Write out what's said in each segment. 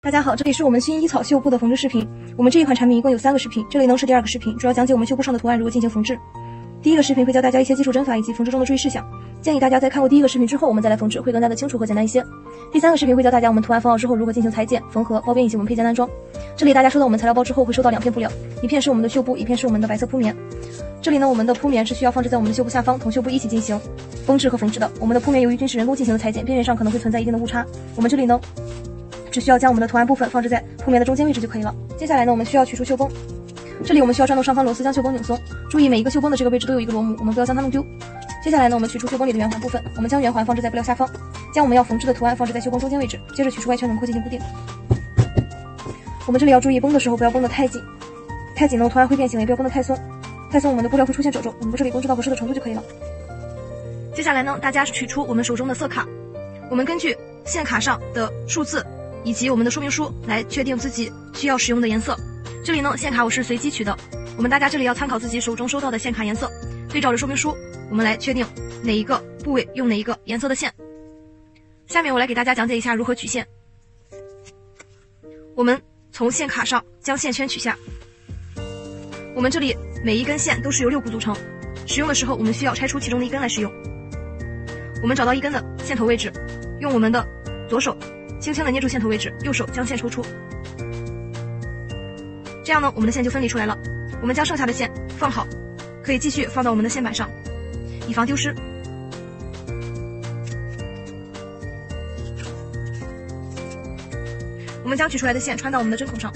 大家好，这里是我们薰衣草绣布的缝制视频。我们这一款产品一共有3个视频，这里呢是第2个视频，主要讲解我们绣布上的图案如何进行缝制。第一个视频会教大家一些基础针法以及缝制中的注意事项，建议大家在看过第一个视频之后，我们再来缝制，会更加的清楚和简单一些。第3个视频会教大家我们图案缝好之后如何进行裁剪、缝合、包边以及我们配件单装。这里大家收到我们材料包之后会收到2片布料，一片是我们的绣布，一片是我们的白色铺棉。这里呢，我们的铺棉是需要放置在我们的绣布下方，同绣布一起进行绷制和缝制的。我们的铺棉由于均是人工进行的裁剪，边缘上可能会存在一定的误差，我们这里呢只需要将我们的图案部分放置在铺棉的中间位置就可以了。接下来呢，我们需要取出绣绷，这里我们需要转动上方螺丝将绣绷拧松，注意每一个绣绷的这个位置都有一个螺母，我们不要将它弄丢。接下来呢，我们取出绣绷里的圆环部分，我们将圆环放置在布料下方，将我们要缝制的图案放置在绣绷中间位置，接着取出外圈轮廓进行固定。我们这里要注意绷的时候不要绷得太紧，太紧呢图案会变形，也不要绷得太松，太松我们的布料会出现褶皱，我们这里绷制到合适的程度就可以了。接下来呢，大家取出我们手中的色卡，我们根据线卡上的数字以及我们的说明书来确定自己需要使用的颜色。这里呢，线卡我是随机取的，大家这里要参考自己手中收到的线卡颜色，对照着说明书，我们来确定哪一个部位用哪一个颜色的线。下面我来给大家讲解一下如何取线。我们从线卡上将线圈取下，我们这里每一根线都是由6股组成，使用的时候我们需要拆出其中的一根来使用。我们找到一根的线头位置，用我们的左手轻轻的捏住线头位置，右手将线抽出，这样呢，我们的线就分离出来了。我们将剩下的线放好，可以继续放到我们的线板上，以防丢失。我们将取出来的线穿到我们的针孔上，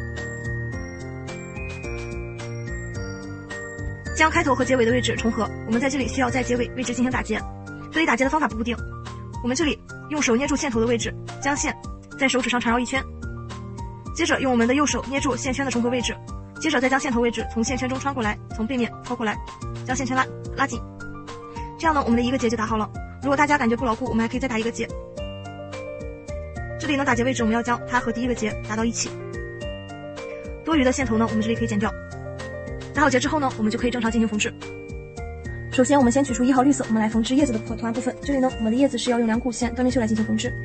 将开头和结尾的位置重合。我们在这里需要在结尾位置进行打结，这里打结的方法不固定。我们这里用手捏住线头的位置，将线在手指上缠绕一圈，接着用我们的右手捏住线圈的重合位置，接着再将线头位置从线圈中穿过来，从背面掏过来，将线圈拉紧。这样呢，我们的一个结就打好了。如果大家感觉不牢固，我们还可以再打一个结。这里呢，打结位置我们要将它和第一个结打到一起。多余的线头呢，我们这里可以剪掉。打好结之后呢，我们就可以正常进行缝制。首先，我们先取出1号绿色，我们来缝制叶子的图案部分。这里呢，我们的叶子是要用2股线断面绣来进行缝制。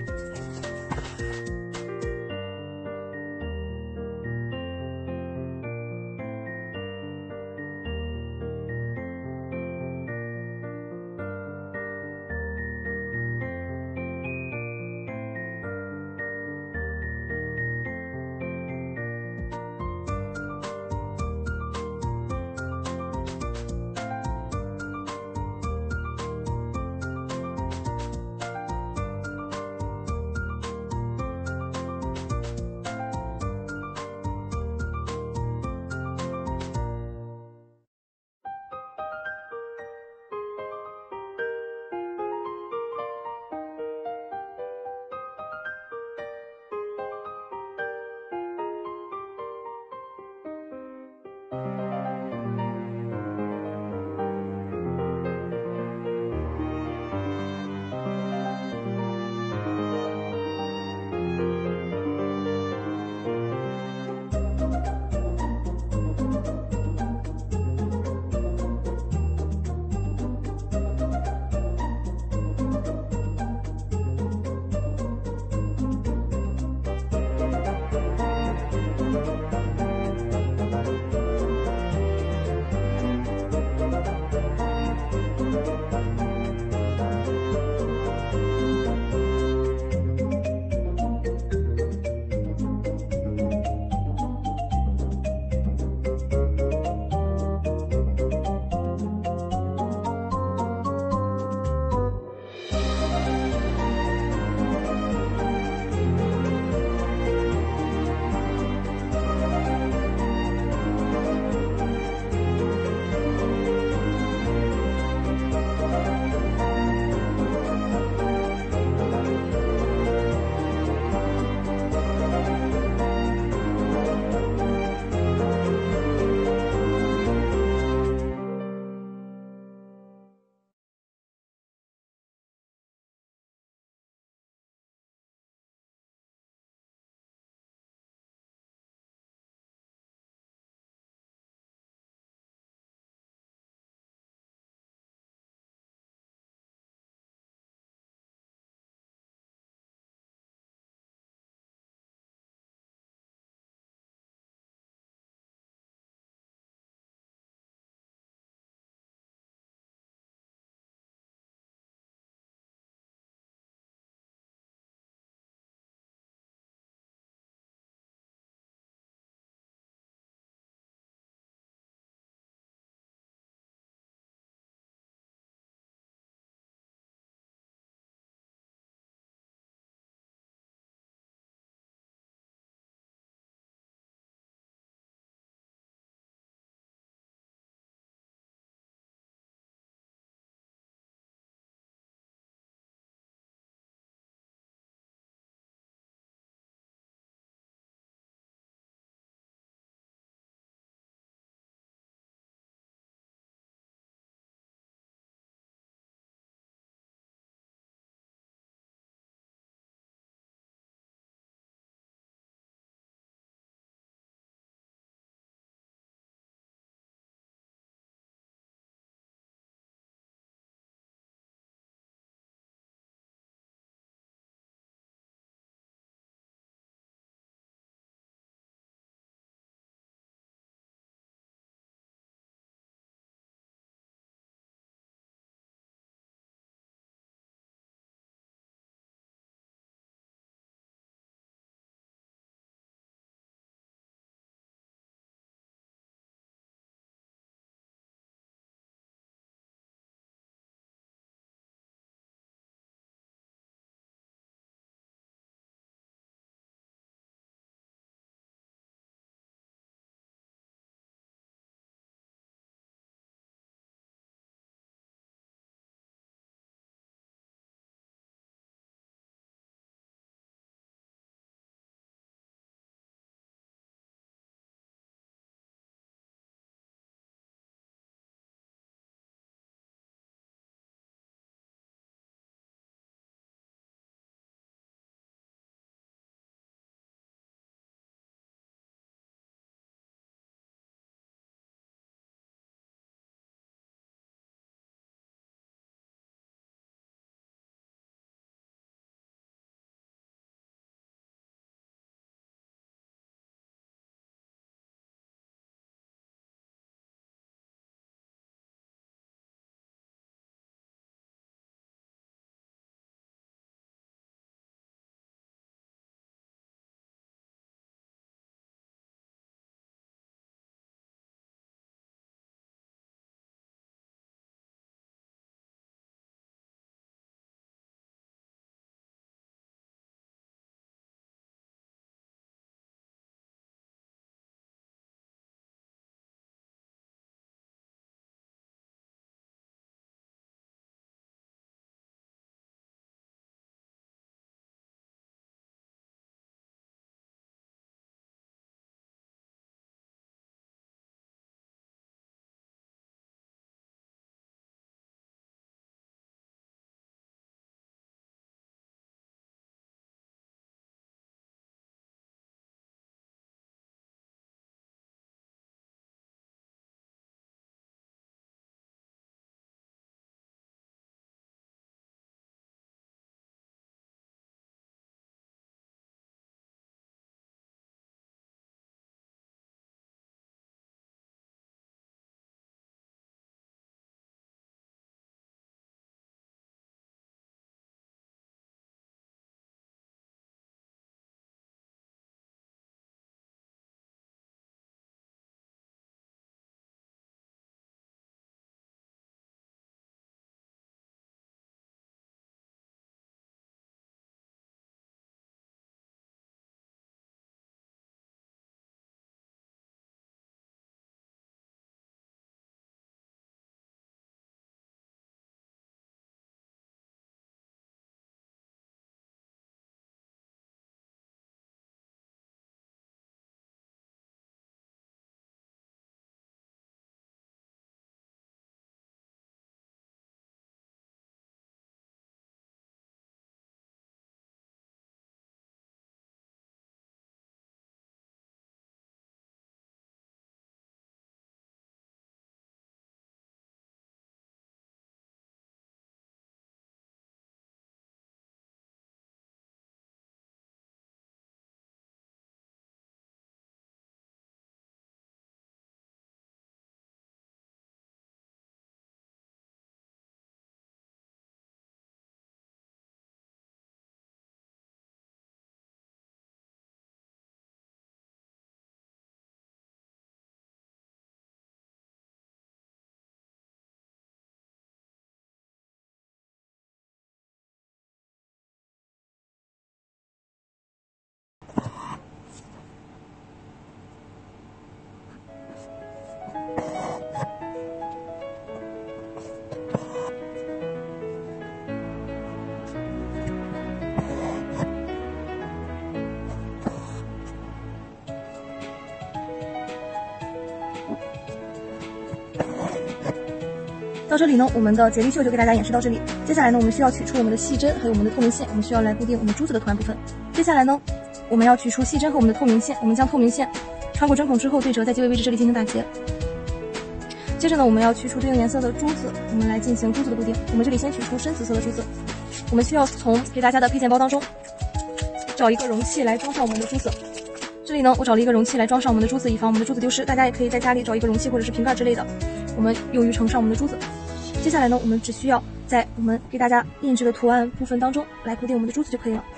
到这里呢，我们的节力绣就给大家演示到这里。接下来呢，我们需要取出我们的细针还有我们的透明线，我们需要来固定我们珠子的图案部分。接下来呢，我们要取出细针和我们的透明线，我们将透明线穿过针孔之后对折，在结尾位置这里进行打结。接着呢，我们要取出对应颜色的珠子，我们来进行珠子的固定。我们这里先取出深紫色的珠子，我们需要从给大家的配件包当中找一个容器来装上我们的珠子。这里呢，我找了一个容器来装上我们的珠子，以防我们的珠子丢失。大家也可以在家里找一个容器或者是瓶盖之类的，我们用于盛上我们的珠子。接下来呢，我们只需要在我们给大家印制的图案部分当中来固定我们的珠子就可以了。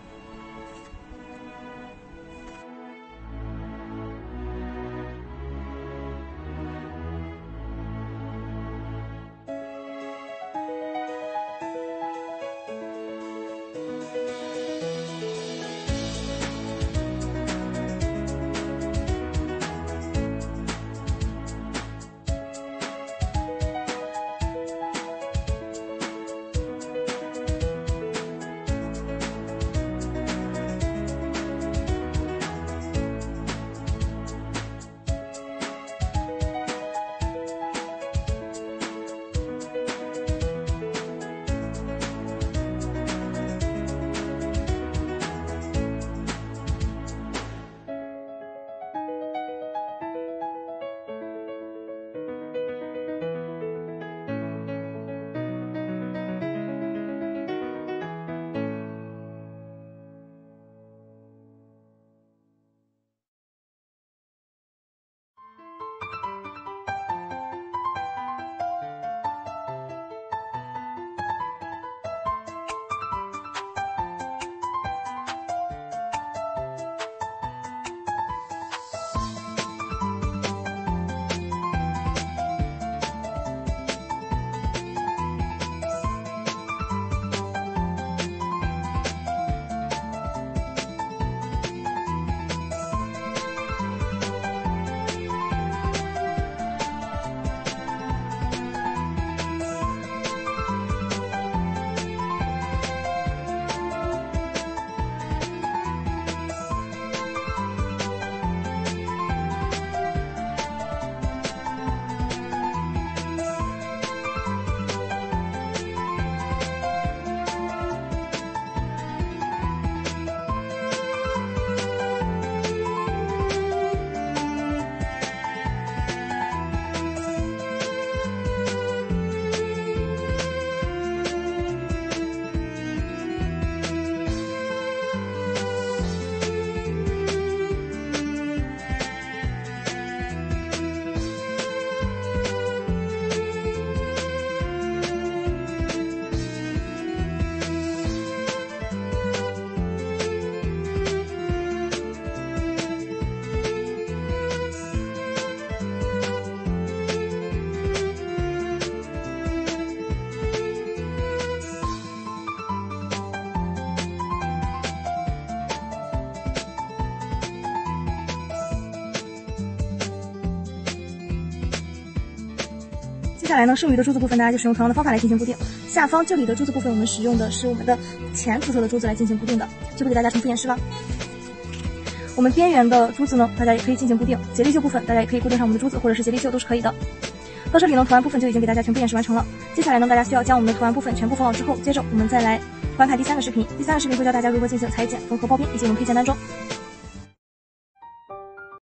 接下来呢，剩余的珠子部分，大家就使用同样的方法来进行固定。下方这里的珠子部分，我们使用的是我们的浅紫色的珠子来进行固定的，就不给大家重复演示了。我们边缘的珠子呢，大家也可以进行固定。节力绣部分，大家也可以固定上我们的珠子，或者是节力绣都是可以的。到这里呢，图案部分就已经给大家全部演示完成了。接下来呢，大家需要将我们的图案部分全部缝好之后，接着我们再来翻拍第三个视频。第三个视频会教大家如何进行裁剪、缝合、包边以及我们配件单装。